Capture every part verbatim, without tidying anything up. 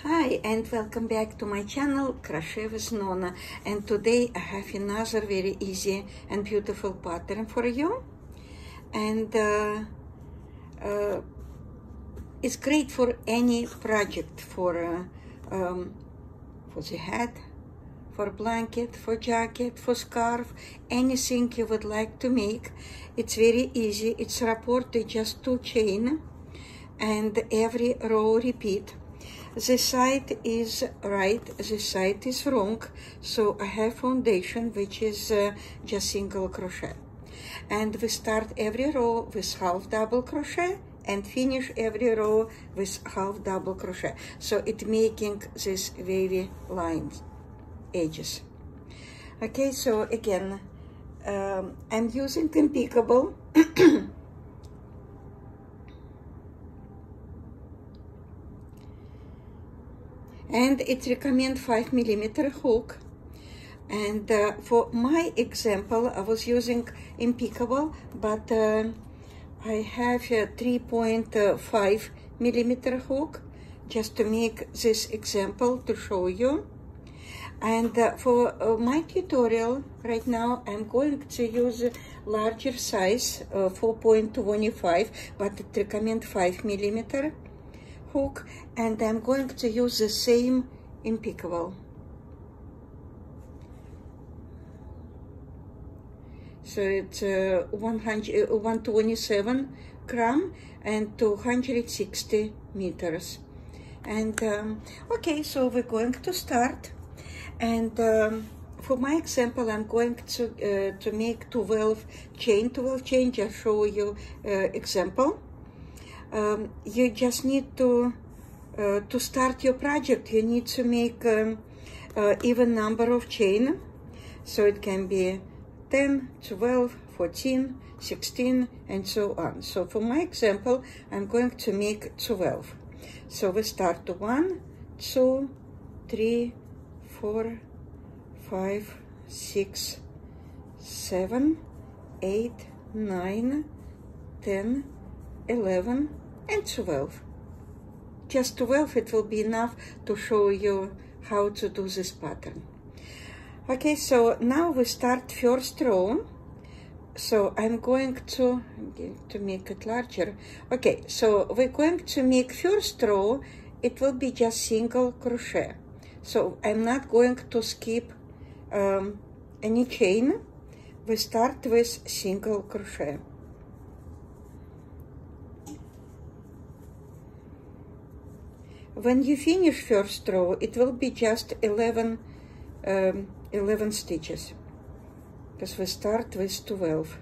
Hi and welcome back to my channel Crochet with Nona, and today I have another very easy and beautiful pattern for you, and uh, uh, it's great for any project, for uh, um, for the hat, for blanket, for jacket, for scarf, anything you would like to make. It's very easy. It's reported just two chain and every row repeat. The side is right, the side is wrong, so I have foundation which is uh, just single crochet, and we start every row with half double crochet and finish every row with half double crochet, so it making this wavy lines edges. Okay, so again um, I'm using Impeccable and it recommend five millimeter hook, and uh, for my example I was using Impeccable, but uh, I have a three point five millimeter hook just to make this example to show you. And uh, for uh, my tutorial right now I'm going to use a larger size, uh, four point two five, but it recommend five millimeter hook, and I'm going to use the same Impeccable. So it's uh, one hundred, uh, one twenty-seven gram and two hundred sixty meters. And um, okay, so we're going to start. And um, for my example, I'm going to uh, to make twelve chain, twelve chain. Just show you uh, example. Um, you just need to uh, to start your project. You need to make um, uh, even number of chain, so it can be ten, twelve, fourteen, sixteen, and so on. So for my example, I'm going to make twelve. So we start one, two, three, four, five, six, seven, eight, nine, ten, eleven, and twelve. Just twelve, it will be enough to show you how to do this pattern. Okay, so now we start first row. So I'm going to, I'm going to make it larger. Okay, so we're going to make first row, it will be just single crochet. So I'm not going to skip um, any chain. We start with single crochet. When you finish first row, it will be just eleven, um, eleven stitches, because we start with twelve.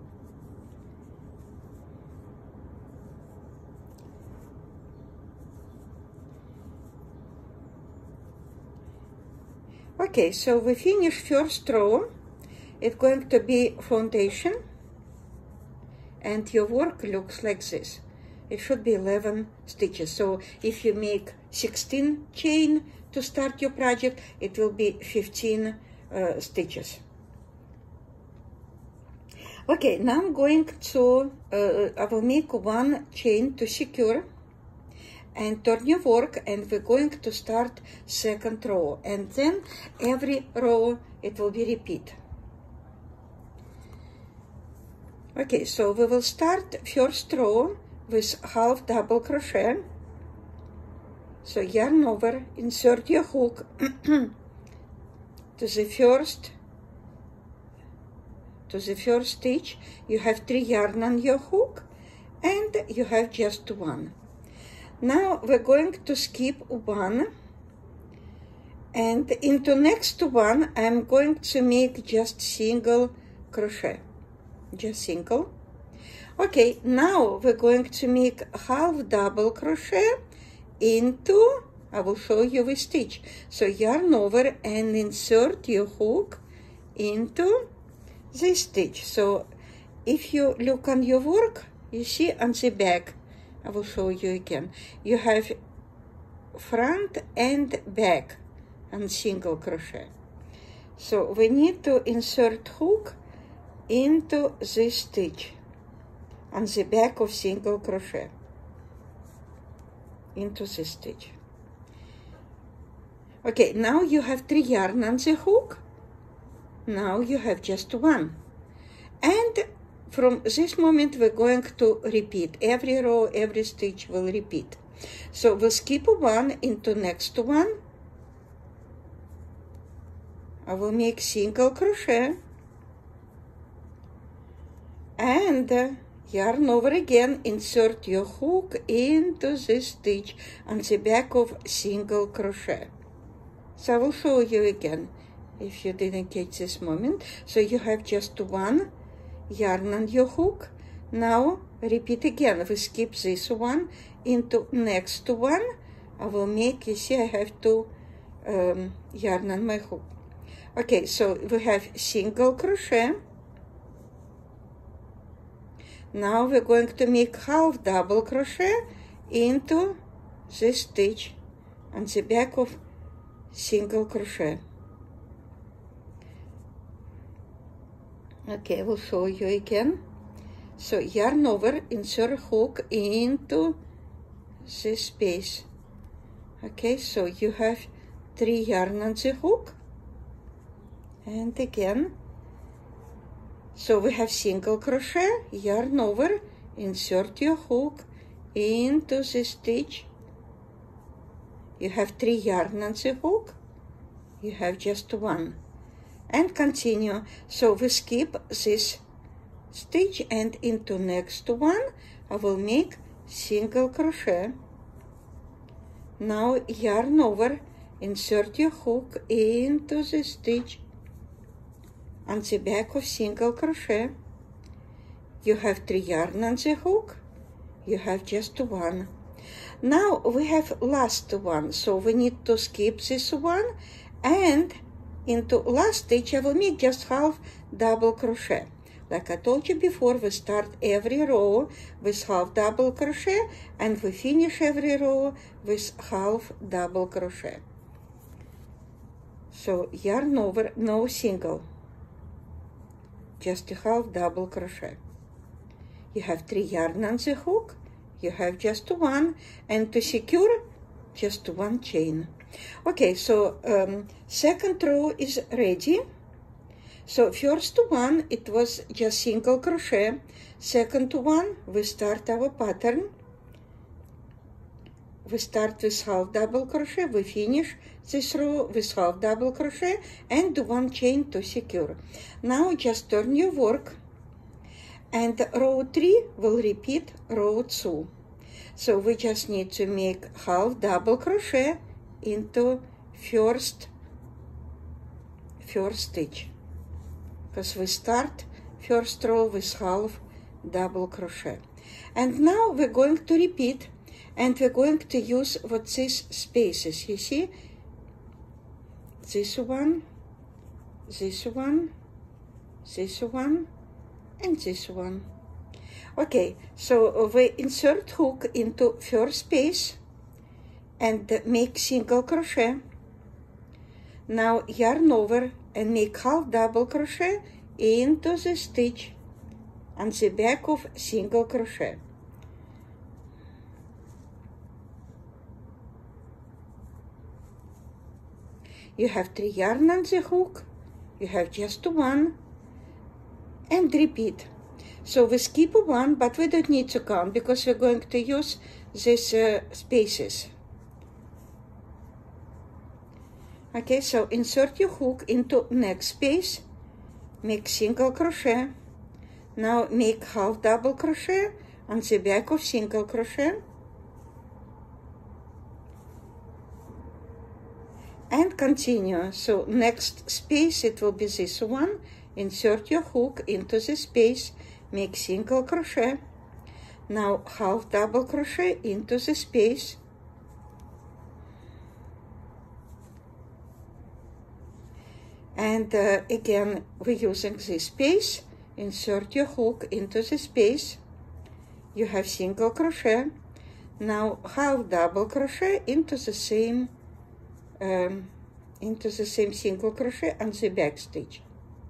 Okay, so we finish first row. It's going to be foundation, and your work looks like this. It should be eleven stitches. So if you make sixteen chain to start your project, it will be fifteen uh, stitches. Okay, now I'm going to, uh, I will make one chain to secure and turn your work, and we're going to start second row, and then every row it will be repeat. Okay, so we will start first row with half double crochet. So yarn over, insert your hook to the first to the first stitch. You have three yarn on your hook and you have just one. Now we're going to skip one, and into next one I'm going to make just single crochet, just single. Okay, now we're going to make half double crochet into, I will show you with stitch. So yarn over and insert your hook into this stitch. So if you look on your work, you see on the back, I will show you again, you have front and back and single crochet. So we need to insert hook into this stitch on the back of single crochet into this stitch. Okay, now you have three yarn on the hook. Now you have just one. And from this moment we're going to repeat. Every row, every stitch will repeat. So we'll skip one into next one. I will make single crochet. And uh, yarn over again, insert your hook into this stitch on the back of single crochet. So I will show you again if you didn't catch this moment. So you have just one yarn on your hook. Now repeat again. We skip this one into next one. I will make, you see I have two um, yarn on my hook. Okay, so we have single crochet. Now we're going to make half double crochet into this stitch on the back of single crochet. Okay, we'll show you again. So yarn over, insert hook into this space. Okay, so you have three yarn on the hook. And again, so we have single crochet, yarn over, insert your hook into the stitch. You have three yarn on the hook. You have just one. And continue. So we skip this stitch and into next one I will make single crochet. Now yarn over, insert your hook into the stitch on the back of single crochet. You have three yarn on the hook. You have just one. Now we have last one, so we need to skip this one and into last stitch I will make just half double crochet. Like I told you before, we start every row with half double crochet and we finish every row with half double crochet. So yarn over, no single, just a half double crochet. You have three yarn on the hook. You have just one, and to secure, just one chain. Okay, so um, second row is ready. So first one, it was just single crochet. Second one, we start our pattern. We start with half double crochet. We finish this row with half double crochet and do one chain to secure. Now just turn your work. And row three will repeat row two. So we just need to make half double crochet into first first stitch, because we start first row with half double crochet. And now we're going to repeat, and we're going to use what these spaces, you see, this one, this one, this one, and this one. Okay, so we insert hook into first space and make single crochet. Now yarn over and make half double crochet into the stitch on the back of single crochet. You have three yarn on the hook. You have just one. And repeat. So we skip one, but we don't need to count because we're going to use these uh, spaces. Okay, so insert your hook into next space, make single crochet. Now make half double crochet on the back of single crochet. And continue. So next space, it will be this one. Insert your hook into the space, make single crochet. Now half double crochet into the space. And uh, again, we're using this space. Insert your hook into the space. You have single crochet. Now half double crochet into the same um, into the same single crochet on the back stitch.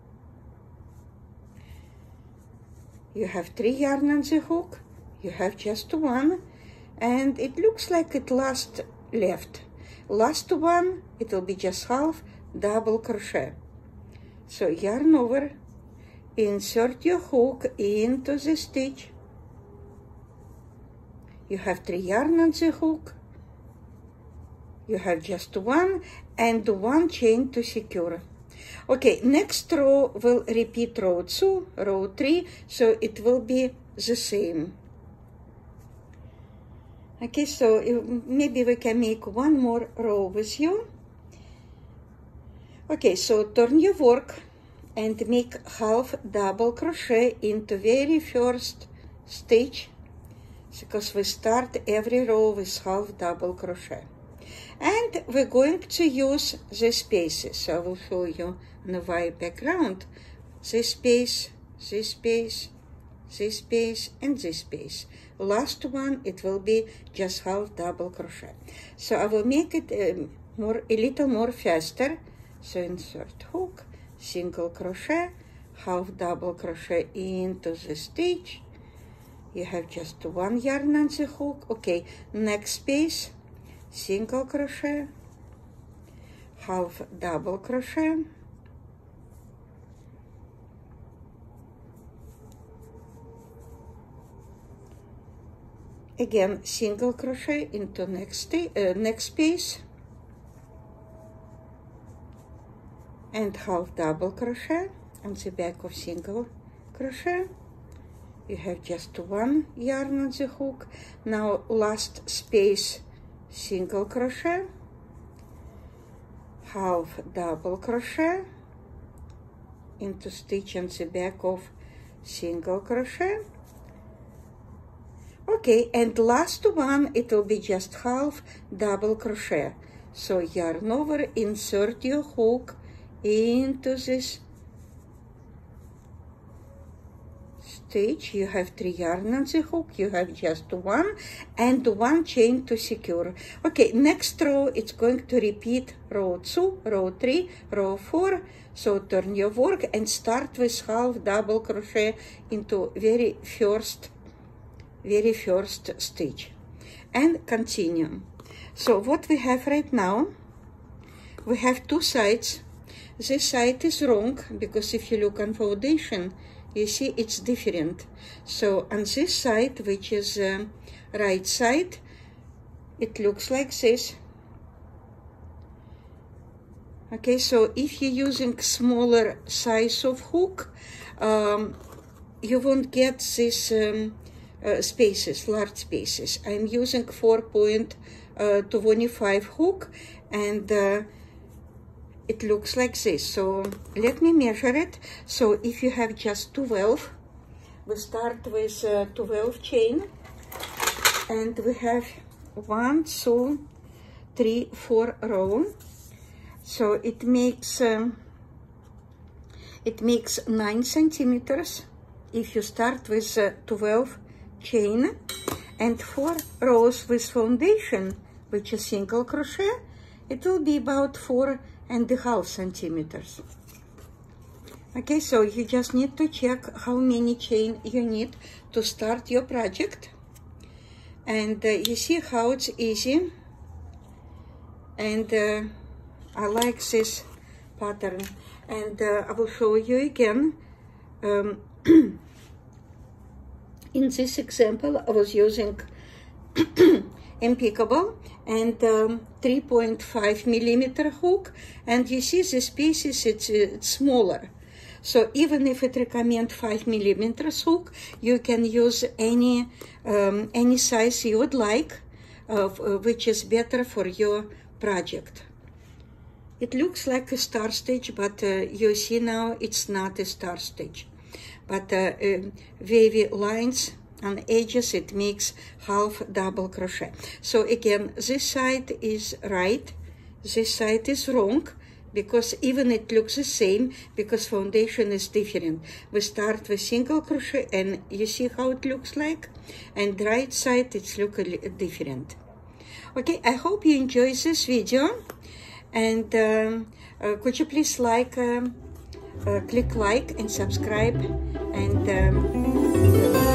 You have three yarn on the hook. You have just one, and it looks like it last left, last one, it will be just half double crochet. So yarn over, insert your hook into the stitch. You have three yarn on the hook. You have just one and one chain to secure. Okay, next row will repeat row two, row three, so it will be the same. Okay, so maybe we can make one more row with you. Okay, so turn your work and make half double crochet into very first stitch, because we start every row with half double crochet. And we're going to use the spaces. I will show you on the white background. This space, this space, this space, and this space. Last one, it will be just half double crochet. So I will make it um, more, a little more faster. So insert hook, single crochet, half double crochet into the stitch. You have just one yarn on the hook. Okay, next space, single crochet, half double crochet, again single crochet into next uh, next space, and half double crochet on the back of single crochet. You have just one yarn on the hook. Now last space, single crochet, half double crochet into stitch on the back of single crochet. Okay, and last one, it will be just half double crochet. So yarn over, insert your hook into this stitch. You have three yarn on the hook, you have just one and one chain to secure. Okay, next row it's going to repeat row two, row three, row four. So turn your work and start with half double crochet into very first very first stitch and continue. So what we have right now, we have two sides. This side is wrong because if you look on foundation, you see it's different. So on this side, which is uh, right side, it looks like this. Okay, so if you're using smaller size of hook, um, you won't get this um, uh, spaces, large spaces. I'm using four point two five hook, and uh, it looks like this. So let me measure it. So if you have just twelve, we start with uh, twelve chain, and we have one, two, three, four row. So it makes um, it makes nine centimeters if you start with uh, twelve chain and four rows with foundation, which is single crochet. It will be about four and a half centimeters. Okay, so you just need to check how many chain you need to start your project, and uh, you see how it's easy. And uh, I like this pattern, and uh, I will show you again. Um, in this example, I was using Impeccable and um, three point five millimeter hook, and you see the pieces, it's, it's smaller. So even if it recommend five millimeters hook, you can use any um, any size you would like, uh, which is better for your project. It looks like a star stitch, but uh, you see now it's not a star stitch. But uh, uh, wavy lines on edges, it makes half double crochet. So again, this side is right, this side is wrong, because even it looks the same, because foundation is different. We start with single crochet, and you see how it looks like, and right side it's look different. Okay, I hope you enjoy this video, and um, uh, could you please like, um, uh, click like and subscribe, and um,